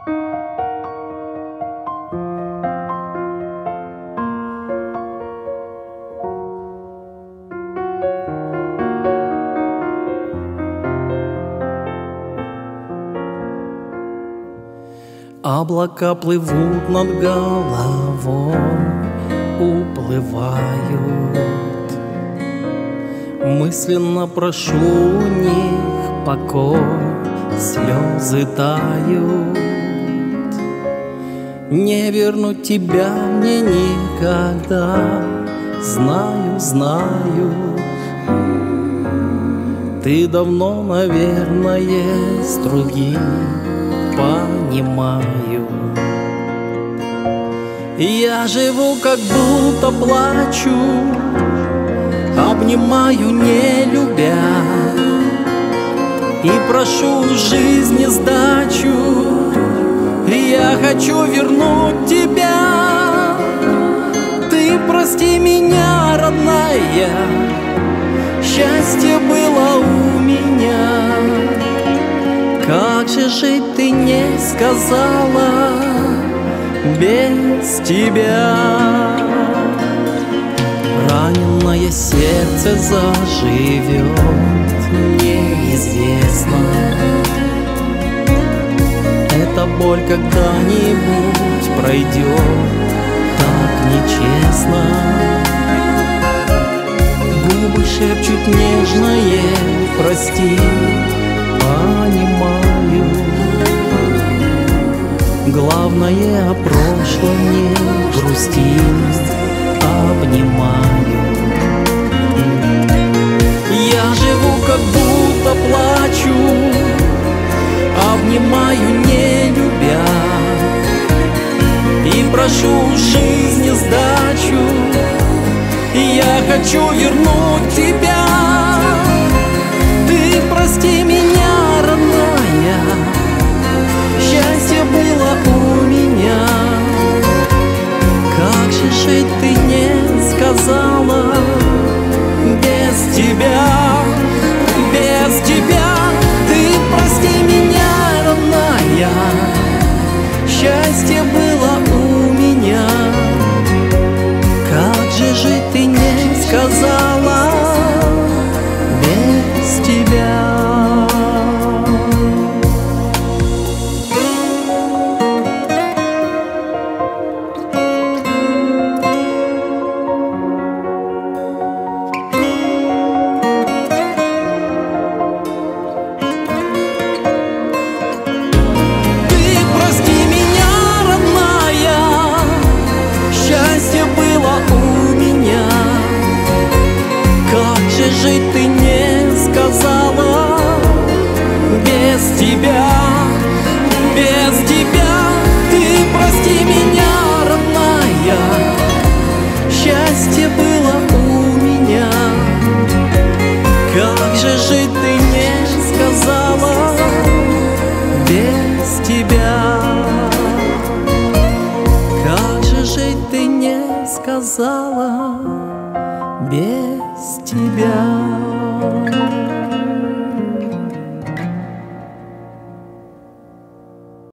Облака плывут над головой, уплывают. Мысленно прошу у них покой, слезы тают. Не вернуть тебя мне никогда, знаю, знаю. Ты давно, наверное, с другим, понимаю. Я живу, как будто плачу, обнимаю, не любя, и прошу у жизни сдачу. Я хочу вернуть тебя. Ты прости меня, родная, счастье было у меня. Как же жить, ты не сказала, без тебя. Раненое сердце заживет, неизвестно. Эта боль когда-нибудь пройдет, так нечестно. Губы шепчут нежное «прости», понимаю. Главное, о прошлом не грустить, обнимаю. Я живу, как будто плачу, обнимаю, не любя, и прошу у жизни сдачу. Я хочу вернуть тебя. Ты прости меня, родная, счастье было у меня. Как же жить, ты не сказала, без тебя, без тебя. Ты прости меня, родная, счастье было у меня. Как же жить, ты не сказала, без тебя. Жить ты не сказала, без тебя, без тебя. Ты прости меня, родная, счастье было у меня. Как же жить, ты не сказала, без тебя. Как же жить, ты не сказала, без тебя.